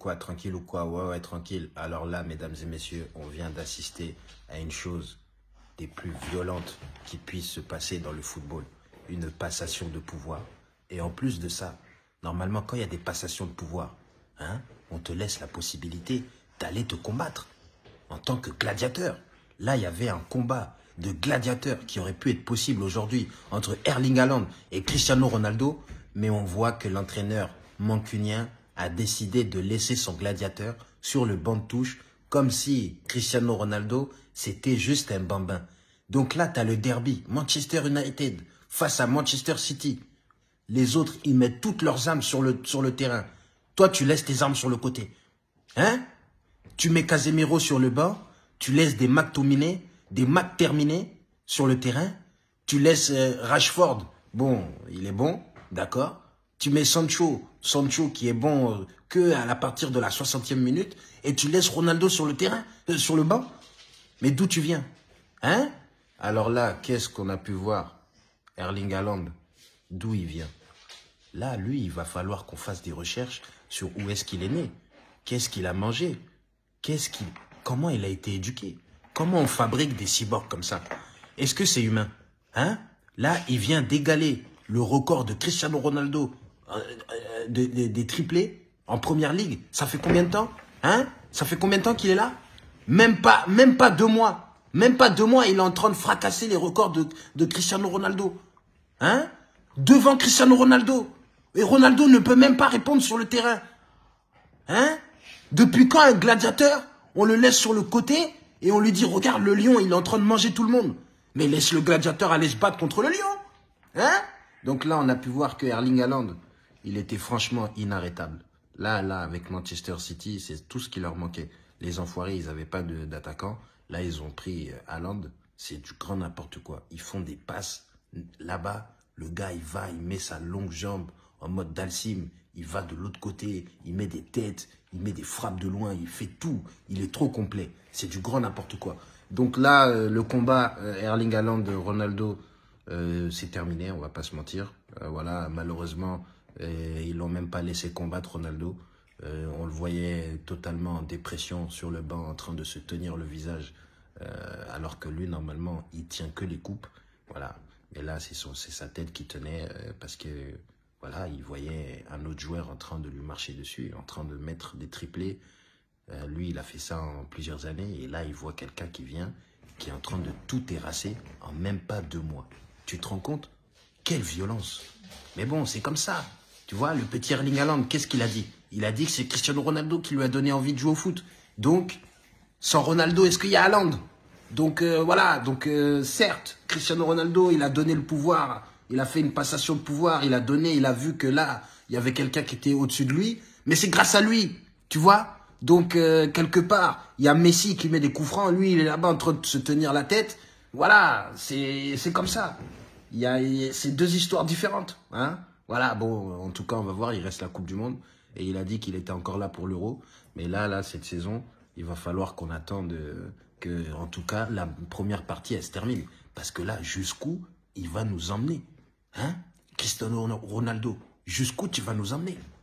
quoi, tranquille ou quoi? Ouais, ouais, tranquille. Alors là, mesdames et messieurs, on vient d'assister à une chose des plus violentes qui puisse se passer dans le football. Une passation de pouvoir. Et en plus de ça, normalement, quand il y a des passations de pouvoir, hein, on te laisse la possibilité d'aller te combattre en tant que gladiateur. Là, il y avait un combat de gladiateurs qui aurait pu être possible aujourd'hui entre Erling Haaland et Cristiano Ronaldo, mais on voit que l'entraîneur mancunien a décidé de laisser son gladiateur sur le banc de touche, comme si Cristiano Ronaldo, c'était juste un bambin. Donc là, tu as le derby, Manchester United face à Manchester City. Les autres, ils mettent toutes leurs armes sur le terrain. Toi, tu laisses tes armes sur le côté. Hein? Tu mets Casemiro sur le banc, tu laisses des McTominay, des McTerminé sur le terrain. Tu laisses Rashford, bon, il est bon, d'accord. Tu mets Sancho qui est bon que à la partir de la 60e minute, et tu laisses Ronaldo sur le terrain, sur le banc. Mais d'où tu viens? Hein? Alors là, qu'est-ce qu'on a pu voir? Erling Haaland, d'où il vient? Là, lui, il va falloir qu'on fasse des recherches sur où est-ce qu'il est né. Qu'est-ce qu'il a mangé? Comment il a été éduqué? Comment on fabrique des cyborgs comme ça? Est-ce que c'est humain? Hein? Là, il vient d'égaler le record de Cristiano Ronaldo des triplés en première ligue. Ça fait combien de temps? Hein? Ça fait combien de temps qu'il est là? Même pas 2 mois. Même pas 2 mois, il est en train de fracasser les records de Cristiano Ronaldo. Hein? Devant Cristiano Ronaldo. Et Ronaldo ne peut même pas répondre sur le terrain. Hein? Depuis quand un gladiateur, on le laisse sur le côté et on lui dit, regarde, le lion, il est en train de manger tout le monde. Mais laisse le gladiateur aller se battre contre le lion. Hein? Donc là, on a pu voir que Erling Haaland, il était franchement inarrêtable. Là, avec Manchester City, c'est tout ce qui leur manquait. Les enfoirés, ils n'avaient pas d'attaquant. Là, ils ont pris Haaland. C'est du grand n'importe quoi. Ils font des passes. Là-bas, le gars, il met sa longue jambe en mode Dalsim. Il va de l'autre côté, il met des têtes, il met des frappes de loin, il fait tout. Il est trop complet. C'est du grand n'importe quoi. Donc là, le combat Erling Haaland-Ronaldo, c'est terminé, on va pas se mentir. Voilà, malheureusement, ils l'ont même pas laissé combattre Ronaldo. On le voyait totalement en dépression sur le banc, en train de se tenir le visage, alors que lui, normalement, il tient que les coupes. Voilà. Mais là, c'est sa tête qui tenait parce que voilà, il voyait un autre joueur en train de lui marcher dessus, en train de mettre des triplés. Lui, il a fait ça en plusieurs années. Et là, il voit quelqu'un qui vient, qui est en train de tout terrasser en même pas 2 mois. Tu te rends compte? Quelle violence! Mais bon, c'est comme ça. Tu vois, le petit Erling Haaland, qu'est-ce qu'il a dit? Il a dit que c'est Cristiano Ronaldo qui lui a donné envie de jouer au foot. Donc, sans Ronaldo, est-ce qu'il y a Haaland? Donc, voilà. Donc, certes, Cristiano Ronaldo, il a donné le pouvoir. Il a fait une passation de pouvoir. Il a vu que là, il y avait quelqu'un qui était au-dessus de lui. Mais c'est grâce à lui. Tu vois? Donc, quelque part, il y a Messi qui met des coups francs. Lui, il est là-bas en train de se tenir la tête. Voilà. C'est comme ça. C'est 2 histoires différentes. Hein? Voilà. Bon, en tout cas, on va voir. Il reste la Coupe du Monde. Et il a dit qu'il était encore là pour l'Euro. Mais là, cette saison, il va falloir qu'on attende que, en tout cas, la première partie, elle se termine. Parce que là, jusqu'où il va nous emmener? Hein? Cristiano Ronaldo, jusqu'où tu vas nous emmener?